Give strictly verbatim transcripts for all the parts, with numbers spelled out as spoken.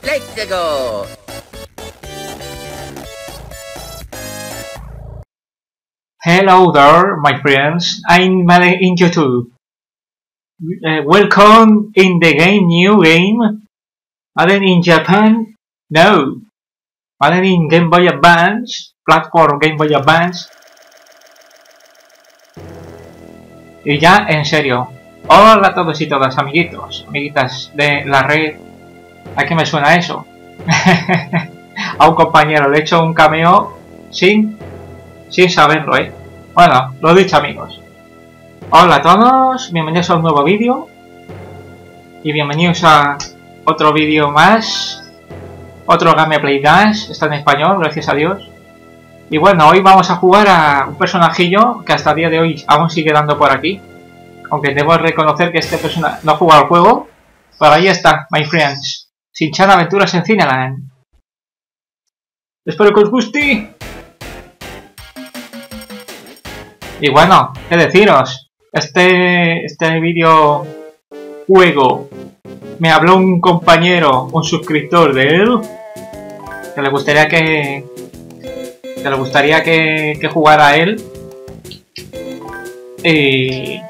Let's go! Hello there, my friends. I'm Made in YouTube. Uh, welcome in the game, new game. Made in Japan? No. Made in Game Boy Advance, platform Game Boy Advance. Y ya, en serio. Hola a todos y todas, amiguitos, amiguitas de la red. ¿A qué me suena eso? A un compañero le he hecho un cameo sin, sin saberlo, ¿eh? Bueno, lo dicho, amigos. Hola a todos, bienvenidos a un nuevo vídeo. Y bienvenidos a otro vídeo más. Otro Gameplay Dash, está en español, gracias a Dios. Y bueno, hoy vamos a jugar a un personajillo que hasta el día de hoy aún sigue dando por aquí. Aunque debo reconocer que este personaje no ha jugado al juego. Pero ahí está, my friends. Shin-chan Aventuras en Cineland. Espero que os guste. Y bueno, qué deciros. Este, este vídeo juego me habló un compañero, un suscriptor de él, que le gustaría que, que le gustaría que, que jugara a él. Y,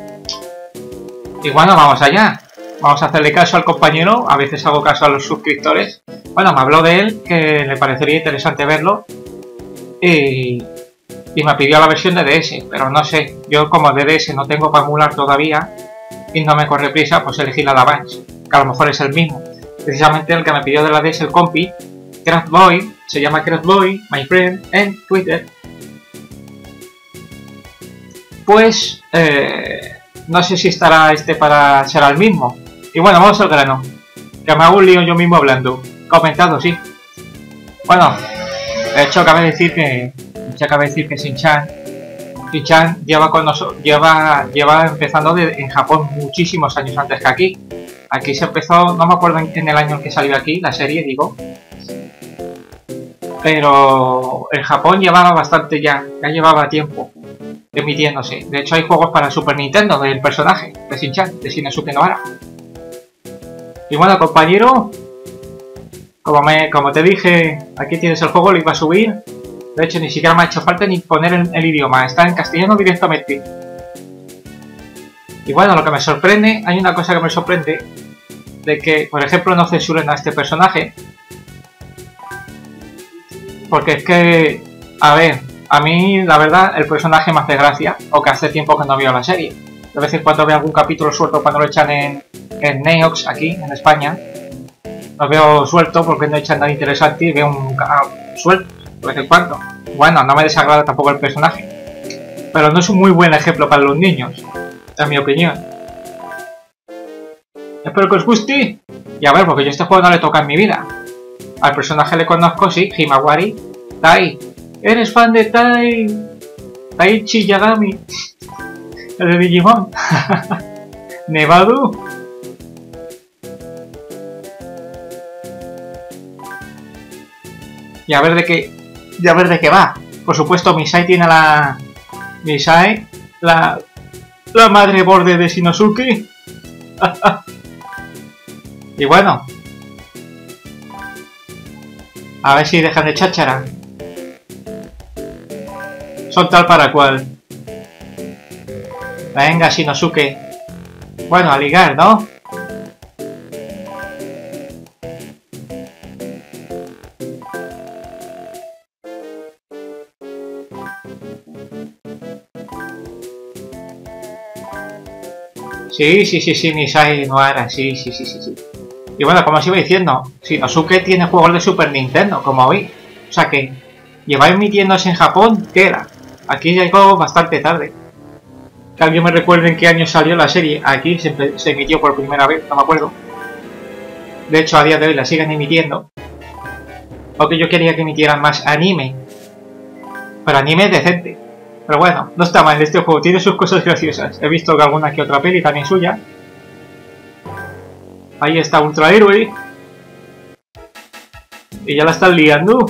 y bueno, vamos allá. Vamos a hacerle caso al compañero. A veces hago caso a los suscriptores. Bueno, me habló de él, que le parecería interesante verlo. Y, y me pidió la versión de D S. Pero no sé, yo como de D S no tengo para emular todavía y no me corre prisa, pues elegí la de Advance, que a lo mejor es el mismo. Precisamente el que me pidió de la D S, el compi, Craftboy, se llama Craftboy, my friend, en Twitter. Pues, eh, no sé si estará este para ser el mismo. Y bueno, vamos al grano. Que me hago un lío yo mismo hablando. Comentado, sí. Bueno, de hecho cabe decir que... De hecho cabe decir que Shin-chan... Shin-chan lleva con nosotros... Lleva, lleva empezando de, en Japón muchísimos años antes que aquí. Aquí se empezó... No me acuerdo en, en el año en que salió aquí, la serie, digo. Pero... En Japón llevaba bastante ya. Ya llevaba tiempo emitiéndose. De hecho hay juegos para Super Nintendo del personaje de Shin-chan, de Shinosuke Nohara. Y bueno, compañero, como, me, como te dije, aquí tienes el juego, lo iba a subir. De hecho ni siquiera me ha hecho falta ni poner el, el idioma, está en castellano directamente. Y bueno, lo que me sorprende, hay una cosa que me sorprende, de que, por ejemplo, no censuren a este personaje. Porque es que, a ver, a mí, la verdad, el personaje me hace gracia, o que hace tiempo que no veo la serie. De vez en cuando veo algún capítulo suelto cuando lo echan en, en Neox, aquí, en España. Lo veo suelto porque no echan nada interesante y veo un canal suelto, de vez en cuando. Bueno, no me desagrada tampoco el personaje. Pero no es un muy buen ejemplo para los niños, en mi opinión. Espero que os guste. Y a ver, porque yo este juego no le toca en mi vida. Al personaje le conozco, sí, Himawari. Tai. ¿Eres fan de Tai? Taichi Yagami. El de Digimon. Nevado. Y a ver de qué. Y a ver de qué va. Por supuesto, Misai tiene la. Misai. La. La madre borde de Shinosuke. Y bueno. A ver si dejan de cháchara. Son tal para cual. Venga, Shinosuke. Bueno, a ligar, ¿no? Sí, sí, sí, sí, Misai Nohara, sí, sí, sí, sí, sí. Y bueno, como os iba diciendo, Shinosuke tiene juegos de Super Nintendo, como hoy. O sea que lleva emitiéndose en Japón, ¿qué era? Aquí llegó bastante tarde. Que alguien me recuerde en qué año salió la serie. Aquí se, se emitió por primera vez, no me acuerdo. De hecho, a día de hoy la siguen emitiendo. Aunque yo quería que emitieran más anime. Pero anime decente. Pero bueno, no está mal este juego, tiene sus cosas graciosas. He visto que alguna que otra peli también suya. Ahí está Ultra Héroe. Y ya la están liando.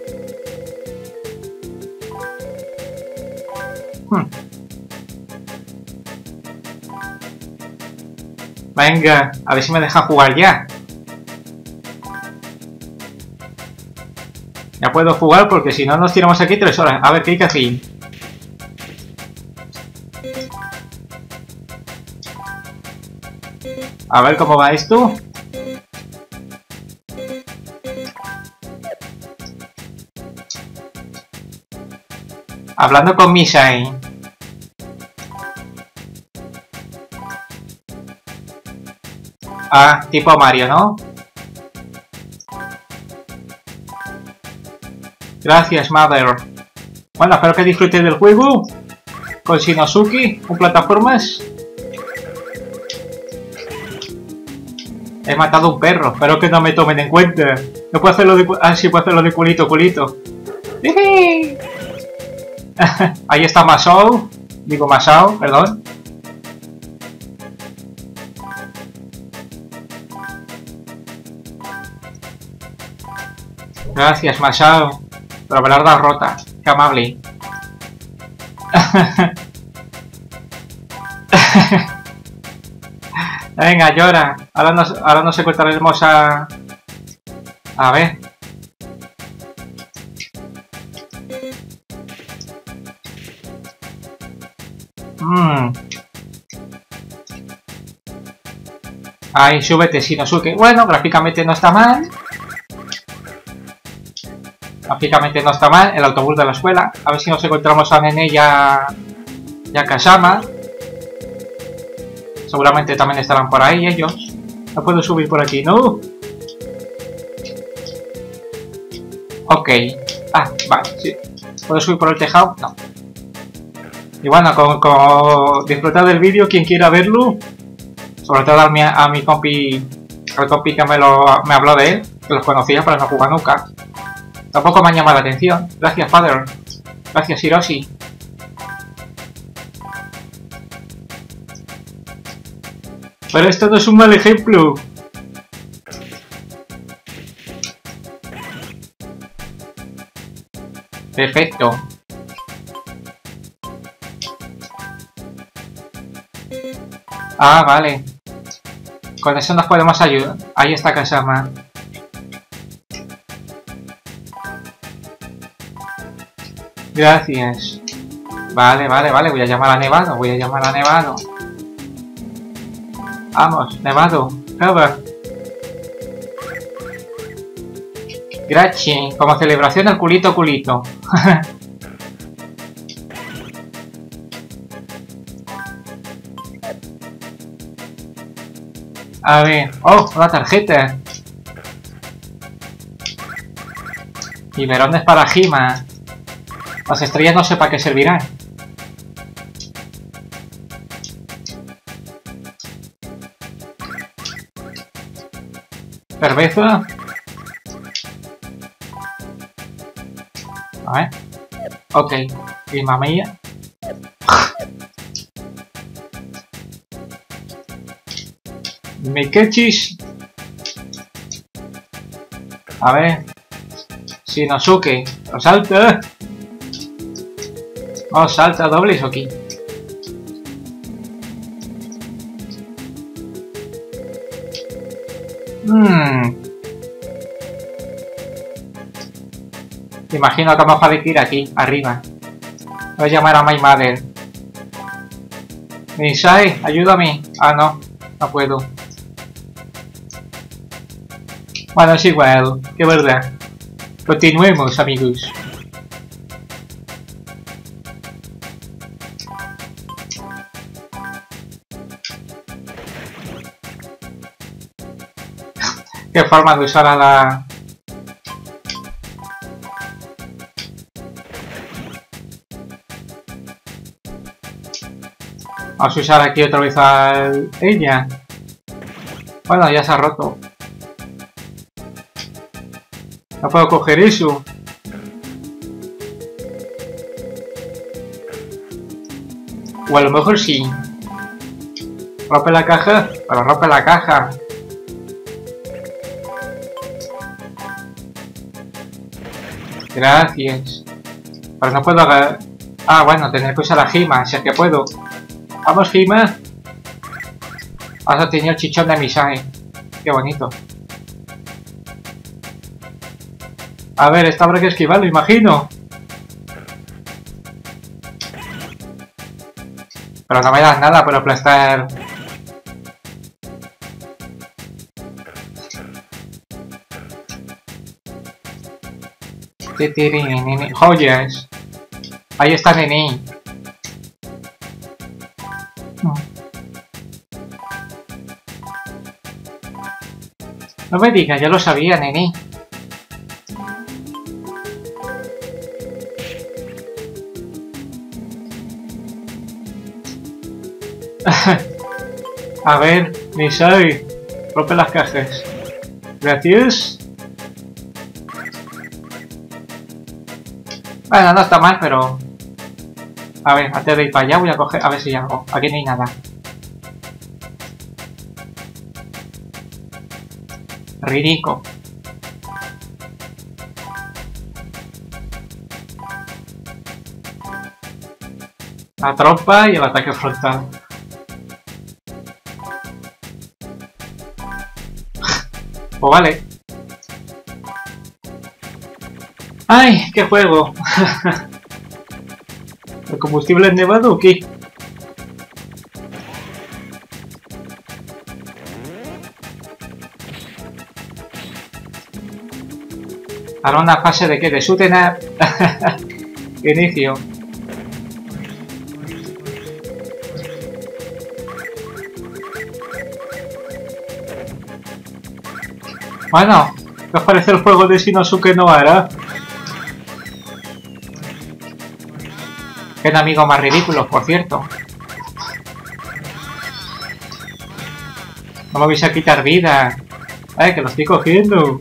Hmm. Venga, a ver si me deja jugar ya. Ya puedo jugar porque si no nos tiramos aquí tres horas. A ver, ¿qué hay que hacer? A ver cómo va esto. Hablando con Misai. Ah, tipo Mario, ¿no? Gracias, Mother. Bueno, espero que disfrutes del juego. Con Shinosuke, con plataformas. He matado a un perro, espero que no me tomen en cuenta. No puedo hacerlo de... Ah, sí, puedo hacerlo de culito, culito. Ahí está Masao. Digo Masao, perdón. Gracias, Masao, por haber dado rota. Qué amable. Venga, llora. Ahora nos, ahora nos encontraremos a... A ver. Mmm. Ahí, súbete, Shinosuke. Bueno, gráficamente no está mal. Gráficamente no está mal. El autobús de la escuela. A ver si nos encontramos a Nene y a... y a Kazama. Seguramente también estarán por ahí ellos. No puedo subir por aquí, ¿no? Ok. Ah, vale, sí. ¿Puedo subir por el tejado? No. Y bueno, con, con disfrutar del vídeo, quien quiera verlo. Sobre todo a mi, a mi compi, al compi que me, lo, me habló de él, que los conocía pero no juega nunca. Tampoco me han llamado la atención. Gracias, Father. Gracias, Hiroshi. Pero esto no es un mal ejemplo. Perfecto. Ah, vale. Con eso nos podemos ayudar. Ahí está Kazama. Gracias. Vale, vale, vale. Voy a llamar a Nevado. Voy a llamar a Nevado. Vamos, Nevado. Cover. Gracias. Como celebración al culito culito. A ver. Oh, una tarjeta. Biberones para Hima. Las estrellas no sé para qué servirán. Cerveza. A ver. Ok. Y mamilla. Me quechis. A ver. Shinosuke. ¡Oh, salta! Oh, salta doble aquí. Mmm. Imagino que vamos a ir aquí, arriba. Voy a llamar a my mother. Misai, ayúdame. Ah, no. No puedo. Bueno, es igual. Que verdad. Continuemos, amigos. Qué forma de usar a la... Vamos a usar aquí otra vez a ella. Bueno, ya se ha roto. No puedo coger eso. O a lo mejor sí. Rompe la caja. Pero rompe la caja. Gracias. Pero no puedo agarrar... Ah, bueno, tendré que usar la Hima, si es que puedo. Vamos, Hima. Has obtenido el chichón de Misae. Qué bonito. A ver, esta habrá que esquivarlo, imagino. Pero no me das nada por aplastar. Joyas. Ahí está Nini. No me digas, ya lo sabía, Nini. A ver, Misae, rompe las cajas. Gracias. Bueno, no está mal, pero... A ver, antes de ir para allá voy a coger... A ver si hay algo. Aquí no hay nada. Ridículo. La trompa y el ataque frontal. Pues vale. ¡Ay! ¡Qué juego! ¿El combustible es nevado o qué? Ahora una fase de qué? De shoot 'em up. Inicio. Bueno, ¿qué os parece el juego de Shinosuke Nohara? Qué amigos más ridículos, por cierto. No me vais a quitar vida. Ay, que lo estoy cogiendo.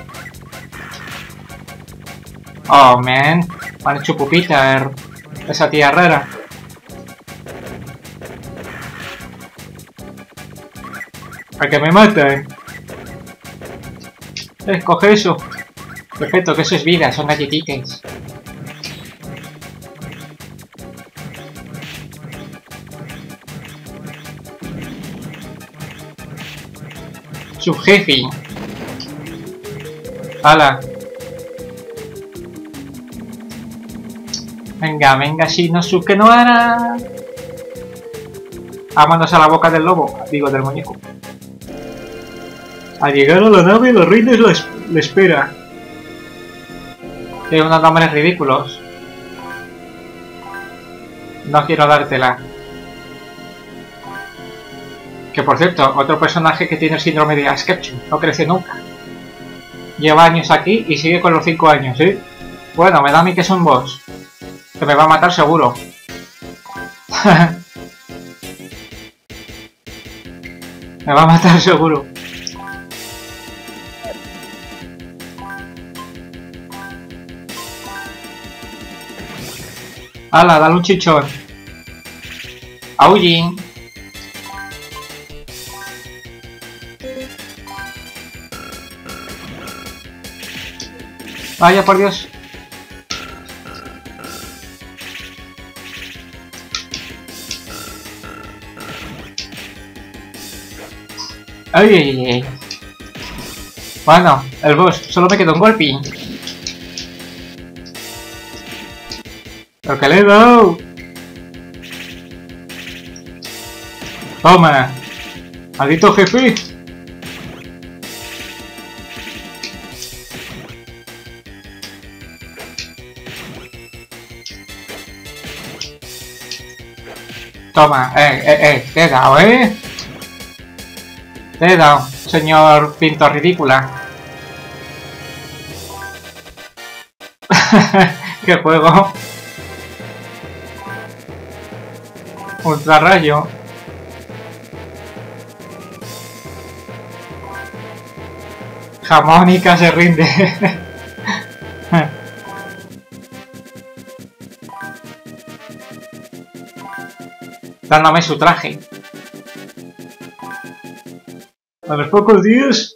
Oh, man. Me han hecho pupita esa tía rara. ¿A que me matan? Eh, coge eso. Perfecto, que eso es vida, son galletitas. Subjefe. ¡Hala! Venga, venga, Shinosuke Nohara. Vámonos a la boca del lobo, digo, del muñeco. Al llegar a la nave, la reina le espera. Tiene unos nombres ridículos. No quiero dártela. Que por cierto, otro personaje que tiene el síndrome de Askew, no crece nunca. Lleva años aquí y sigue con los cinco años, ¿sí? Bueno, me da a mí que es un boss. Que me va a matar seguro. Me va a matar seguro. ¡Hala, dale un chichón! ¡Aujin! Vaya por Dios. Ay, ay, ay. Bueno, el boss, solo me queda un golpe. ¡Pero que le he dado! ¡Toma! ¡Maldito jefe! Toma, eh, eh, eh, te he dado, eh. Te he dado, señor pintor ridícula. ¡Qué juego! Ultra rayo. Jamónica se rinde. Dándome su traje. A los pocos días.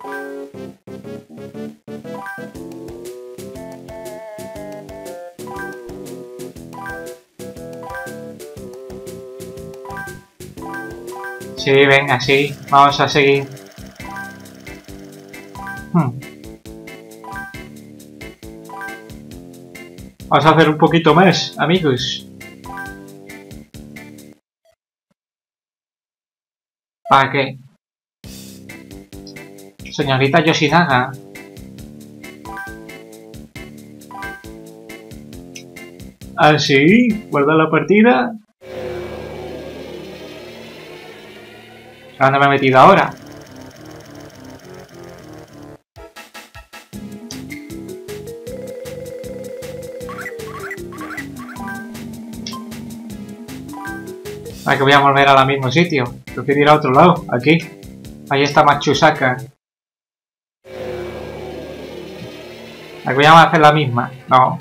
Sí, venga, sí. Vamos a seguir. Hmm. Vamos a hacer un poquito más, amigos. ¿Para qué? Señorita Yoshinaga. ¿Ah, sí? ¿Guarda la partida? ¿A dónde me he metido ahora? Ah, que voy a volver al mismo sitio. Prefiero ir a otro lado, aquí. Ahí está Matsusaka. Aquí voy a hacer la misma. No.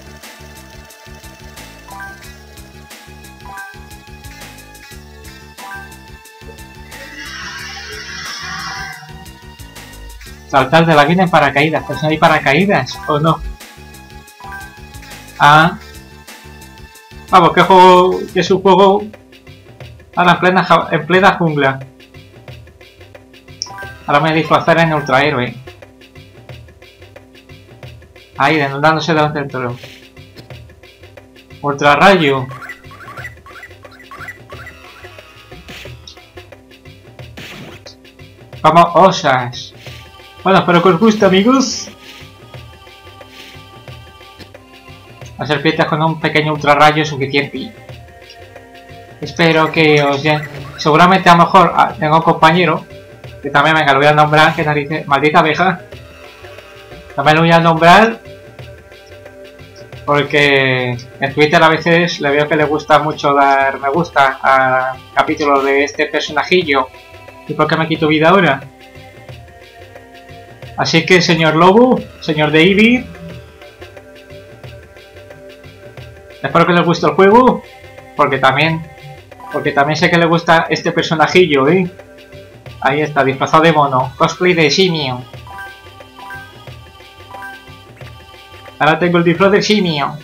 Saltar de la vida en paracaídas. Pues no hay paracaídas, ¿o no? Ah. Vamos, que juego. Que es un juego. Ahora en plena, en plena jungla. Ahora me disfrazaré en ultrahéroe. Ahí, dándose delante del toro. Ultra rayo. Como osas. Bueno, espero que os guste, amigos. La serpiente con un pequeño ultra rayo es suficiente. Espero que os llene. Seguramente a lo mejor ah, tengo un compañero que también, venga, lo voy a nombrar, que narices, maldita abeja. También lo voy a nombrar porque en Twitter a veces le veo que le gusta mucho dar me gusta a capítulos de este personajillo. ¿Y por qué me quito vida ahora? Así que, señor Lobo, señor David, espero que les guste el juego, porque también porque también sé que le gusta este personajillo, ¿eh? Ahí está, disfrazado de mono, cosplay de simio. Ahora tengo el disfraz de simio.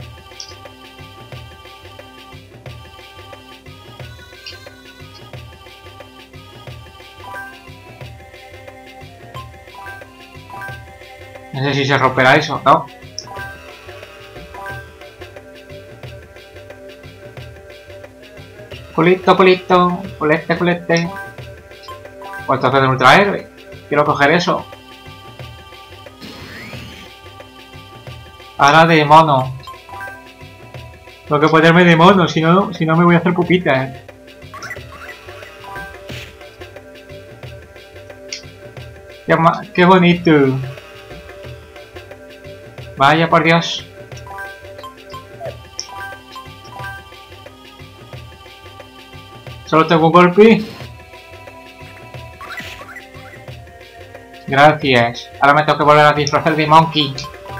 No sé si se romperá eso, ¿no? Culito, culito, culete, culete. Pues entonces de ultrahéroe. Quiero coger eso. Ahora de mono. Tengo que ponerme de mono, si no, si no me voy a hacer pupitas. Qué, qué bonito. Vaya por Dios. Solo tengo un golpe. Gracias. Ahora me tengo que volver a disfrazar de Monkey.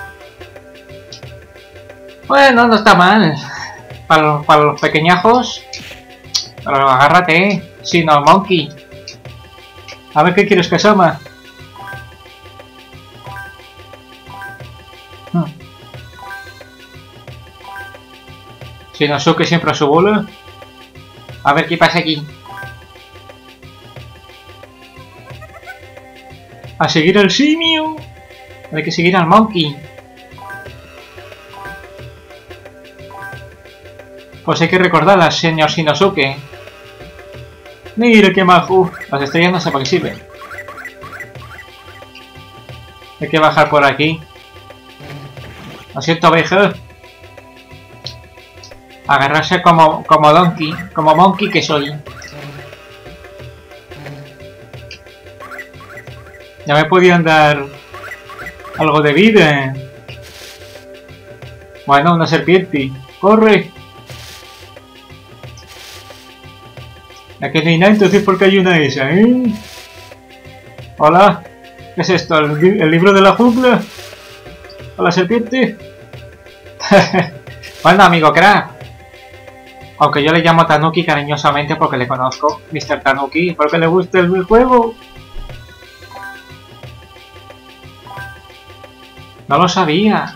Bueno, no está mal. Para, para los pequeñajos. Pero agárrate, ¿eh? Si no, Monkey. A ver qué quieres que asoma. Hmm. Shinosuke siempre a su bola. A ver qué pasa aquí. A seguir al simio. Hay que seguir al Monkey. Pues hay que recordarlas, señor Shinosuke. Mira qué majo. Las estrellas no sé para qué sirven. Hay que bajar por aquí. Lo siento, abeja. Agarrarse como, como Donkey, como Monkey que soy. Ya me podían dar algo de vida. Bueno, una serpiente. ¡Corre! Aquí no hay nada, entonces ¿por qué hay una esa, eh? Hola. ¿Qué es esto? ¿El, el libro de la jungla? ¿Hola, serpiente? Bueno, amigo crack. Aunque yo le llamo Tanuki cariñosamente porque le conozco, mister Tanuki, porque le gusta el juego. No lo sabía.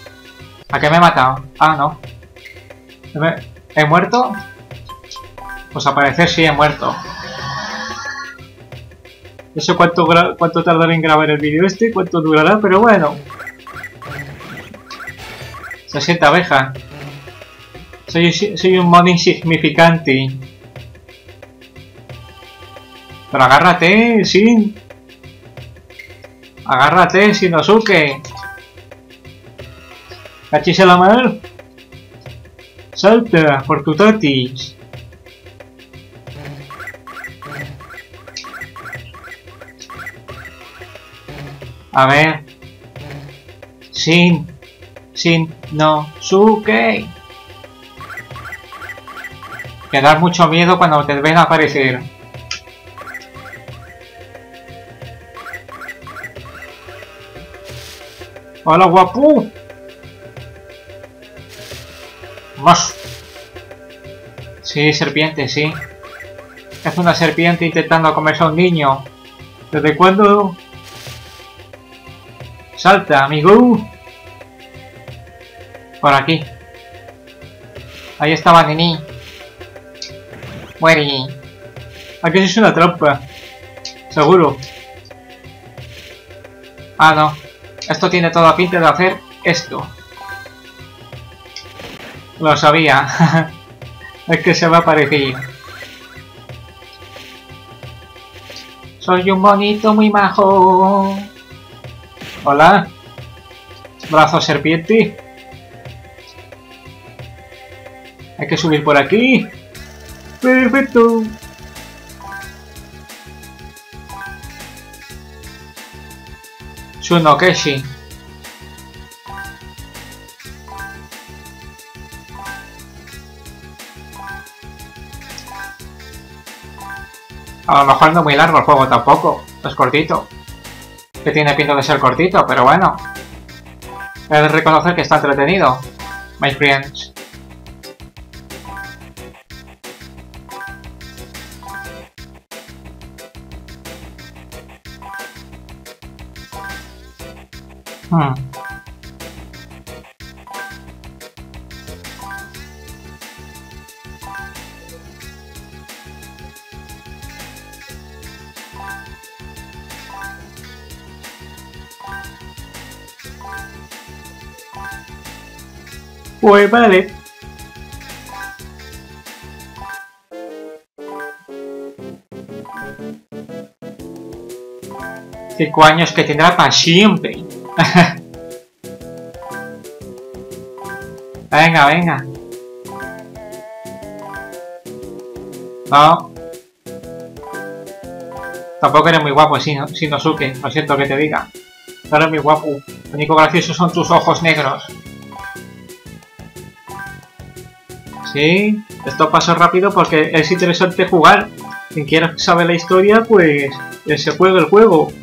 ¿A qué me he matado? Ah, no. ¿He muerto? Pues al parecer sí he muerto. No sé cuánto, cuánto tardaré en grabar el vídeo este, cuánto durará, pero bueno. Se siente abeja. Soy, soy un modo insignificante. Pero agárrate, Sin. Agárrate, Shinosuke. Cachis la mar. Salta por tu tatis. A ver. Sin. Sin. No. Suke. Te da mucho miedo cuando te ven aparecer. Hola, guapo. Más. Sí, serpiente, sí. Es una serpiente intentando comerse a un niño. ¿Desde cuándo? Salta, amigo. Por aquí. Ahí estaba Nini. Muere. Aquí es una trampa. Seguro. Ah, no. Esto tiene toda pinta de hacer esto. Lo sabía. Es que se me ha parecido. Soy un monito muy majo. Hola. Brazo serpiente. Hay que subir por aquí. Perfecto. Tsunokeshi. A lo mejor no es muy largo el juego tampoco. Es cortito. Que tiene pinta de ser cortito, pero bueno. He de reconocer que está entretenido. My friends. Hmm. Pues vale. Cinco años que tendrá para siempre. Venga, venga. No. Tampoco eres muy guapo, Shinosuke. Lo siento que te diga. No eres muy guapo. Lo único gracioso son tus ojos negros. Sí, esto pasó rápido porque es interesante jugar. Quien quiera saber la historia, pues se juega el juego.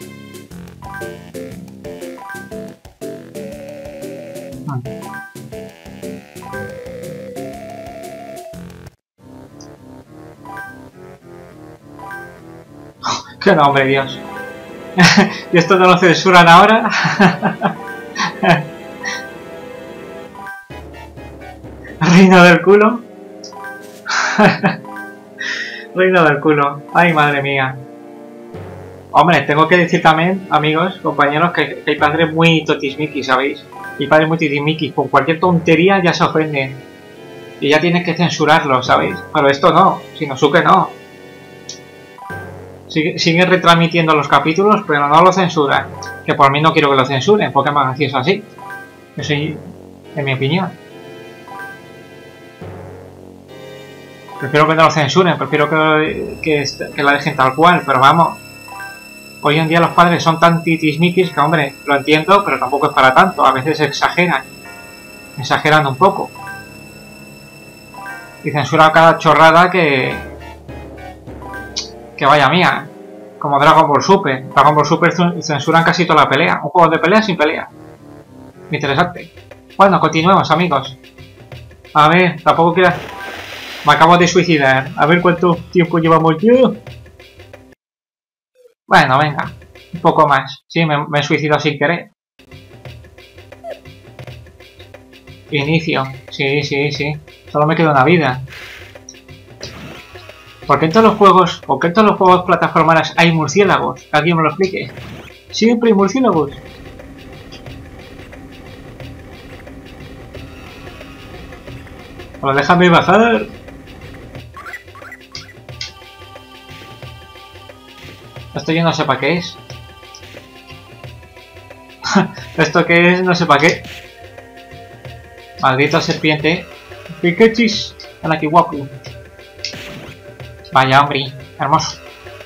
¡Qué nombre, Dios! ¿Y esto no lo censuran ahora? Reina del culo. Reina del culo. Ay, madre mía. Hombre, tengo que decir también, amigos, compañeros, que, que hay padres muy totismikis, ¿sabéis? Y padres muy totismikis. Con cualquier tontería ya se ofenden. Y ya tienes que censurarlo, ¿sabéis? Pero esto no. Shinosuke no. Sigue, siguen retransmitiendo los capítulos, pero no lo censuran. Que por mí no quiero que lo censuren, porque es más gracioso así. Eso es mi opinión. Prefiero que no lo censuren, prefiero que, que, que la dejen tal cual, pero vamos. Hoy en día los padres son tan titismiquis que, hombre, lo entiendo, pero tampoco es para tanto. A veces exageran. Exageran un poco. Y censuran cada chorrada que... que vaya mía. Como Dragon Ball Super. Dragon Ball Super censuran casi toda la pelea. Un juego de pelea sin pelea. Interesante. Bueno, continuemos, amigos. A ver, tampoco quiero... Me acabo de suicidar. A ver cuánto tiempo llevamos yo. Bueno, venga. Un poco más. Sí, me, me he suicidado sin querer. Inicio. Sí, sí, sí. Solo me queda una vida. ¿Por qué en todos los juegos, por qué en todos los juegos plataformeros hay murciélagos? Que alguien me lo explique. Siempre hay murciélagos. Bueno, déjame bajar. Esto yo no sé para qué es. Esto que es, no sé para qué. Maldita serpiente. Pikachis. Hola, qué guapo. Vaya, hombre. Hermoso.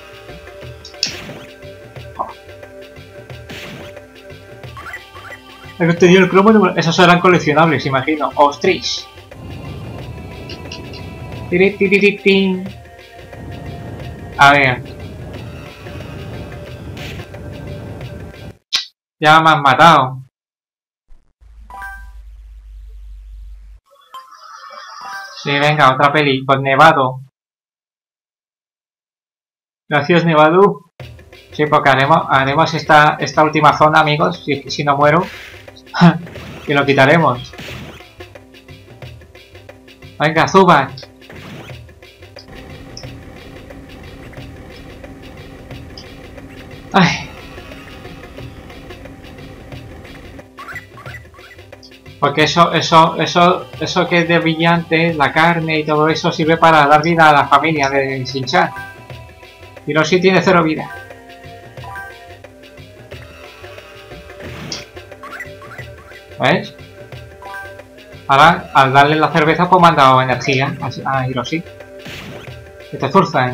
Oh. He tenido el cromo. Esos eran coleccionables, imagino. ¡Ostras! A ver. Ya me han matado. Sí, venga, otra peli con Nevado. Gracias, Nevado. Sí, porque haremos, haremos esta, esta última zona, amigos. Si, si no muero. Y lo quitaremos. Venga, Zubat. Ay. Porque eso, eso, eso, eso que es de brillante, la carne y todo eso sirve para dar vida a la familia de Shin-chan. Hiroshi tiene cero vida. ¿Ves? Ahora, al darle la cerveza, pues me han dado energía a, a Hiroshi. Que te zurza, ¿eh?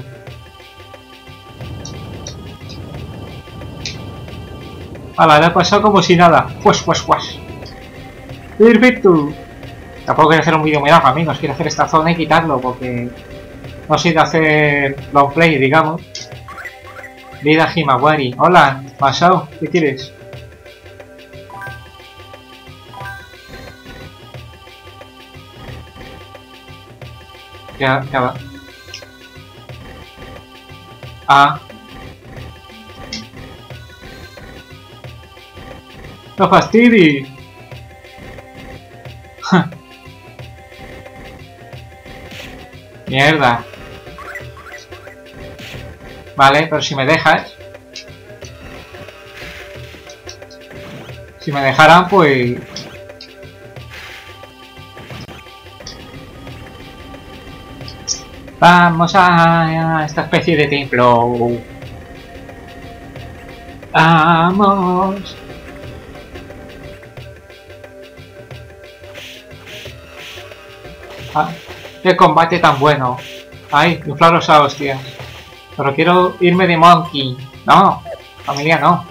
Hala, le ha pasado como si nada. Pues, pues, pues. ¡Perfecto! Tampoco quiero hacer un vídeo muy largo, amigos. Quiero hacer esta zona y quitarlo porque no soy de hacer long play, digamos. Vida Himawari. Hola, Masao, ¿qué quieres? Ya, ya va. Ah. No fastidies. Mierda. Vale, pero si me dejas. Si me dejaran, pues... Vamos a esta especie de templo. Vamos. Ah, qué combate tan bueno. Ay, inflaros a hostias. Pero quiero irme de Monkey. No, familia no.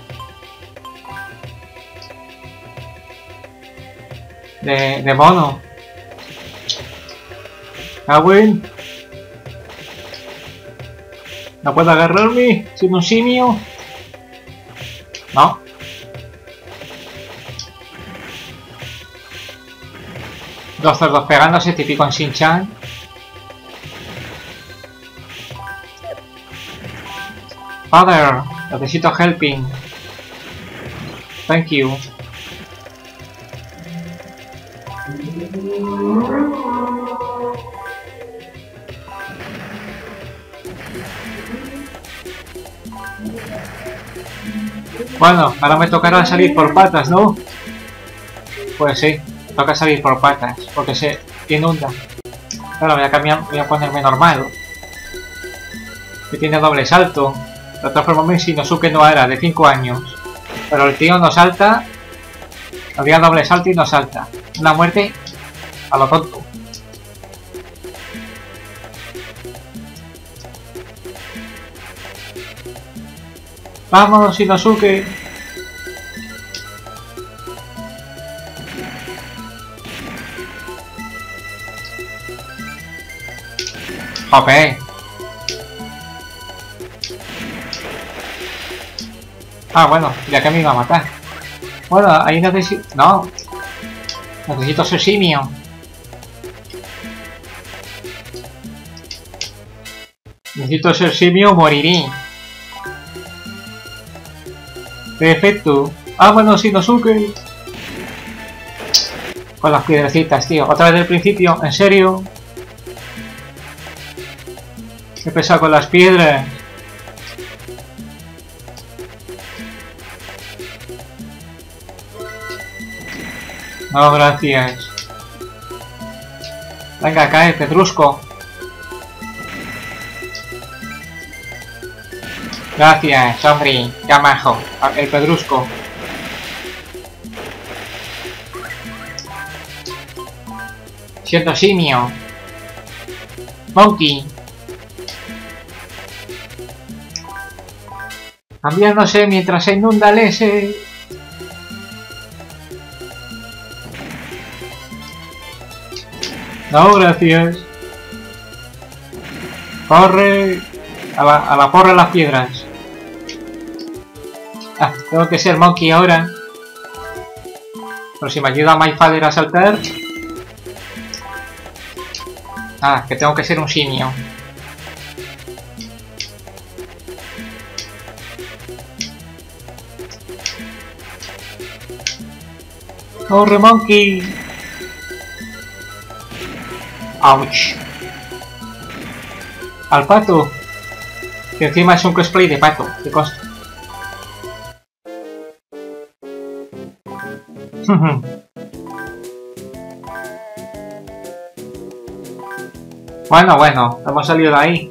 De, de mono. Agüen. No puedo agarrarme. Soy un simio. No. Dos cerdos pegándose, típico en Shin-chan. Father, necesito helping. Thank you. Bueno, ahora me tocará salir por patas, ¿no? Pues sí, toca salir por patas, porque se inunda. Ahora voy a cambiar, voy a ponerme normal. Que tiene doble salto. De otra forma, Shinosuke no era de cinco años. Pero el tío no salta. Había doble salto y no salta. Una muerte a lo tonto. Vamos, Shinosuke. Jope. Ah, bueno, ya que me iba a matar. Bueno, ahí necesito... No. Necesito ser simio. Necesito ser simio o moriré. Perfecto. Ah, bueno, Shinosuke. Con las piedrecitas, tío. Otra vez del principio, en serio. Qué pesado con las piedras. No, gracias. Venga, cae, pedrusco. Gracias, hombre. Ya majo. El pedrusco. Siendo simio. Monkey. Cambiándose mientras se inunda el S. No, gracias. Corre. A la, a la porra de las piedras. Ah, tengo que ser Monkey ahora. Pero si me ayuda My Father a saltar. Ah, que tengo que ser un simio. ¡Corre, Monkey! ¡Auch! Al pato. Que encima es un cosplay de pato. ¿Qué costa? Bueno, bueno, hemos salido de ahí.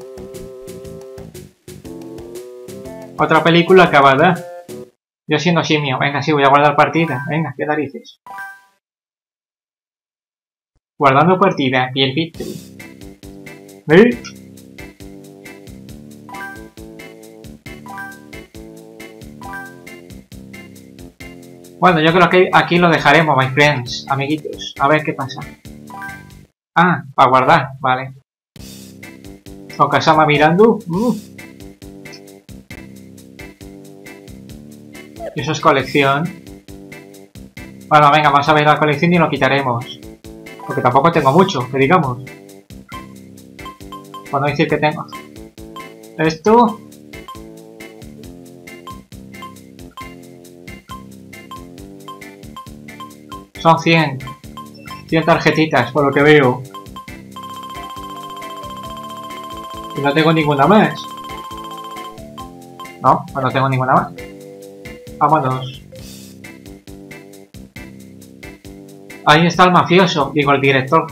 Otra película acabada. Yo siendo simio. Venga, sí, voy a guardar partida. Venga, qué narices. Guardando partida. Y el pito. ¿Eh? Bueno, yo creo que aquí lo dejaremos, my friends, amiguitos. A ver qué pasa. Ah, para guardar, vale. Con Kasama mirando. Uh. Y eso es colección. Bueno, venga, vamos a ver la colección y lo quitaremos. Porque tampoco tengo mucho, que digamos. Por no decir que tengo. Esto. Son cien. cien tarjetitas, por lo que veo. Y no tengo ninguna más. No, pues no tengo ninguna más. Vámonos. Ahí está el mafioso, digo el director.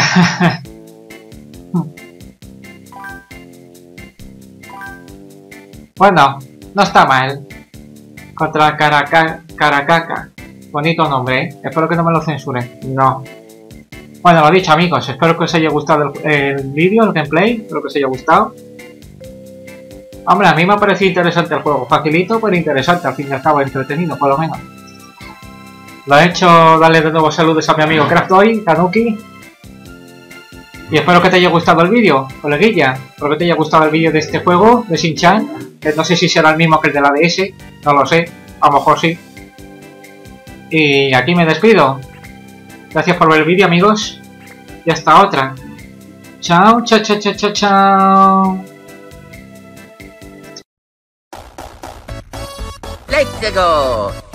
Bueno, no está mal. Contra Caraca Caracaca. Bonito nombre, ¿eh? Espero que no me lo censuren. No. Bueno, lo dicho, amigos. Espero que os haya gustado el, el vídeo, el gameplay. Espero que os haya gustado. Hombre, a mí me ha parecido interesante el juego. Facilito, pero interesante. Al fin y al cabo, entretenido, por lo menos. Lo he hecho darle de nuevo saludos a mi amigo Craftoy, Tanuki. Y espero que te haya gustado el vídeo, coleguilla. Espero que te haya gustado el vídeo de este juego, de Shin-Chan. Que no sé si será el mismo que el de la D S. No lo sé. A lo mejor sí. Y aquí me despido. Gracias por ver el vídeo, amigos. Y hasta otra. Chao, chao, chao, chao, chao, chao. Let's go.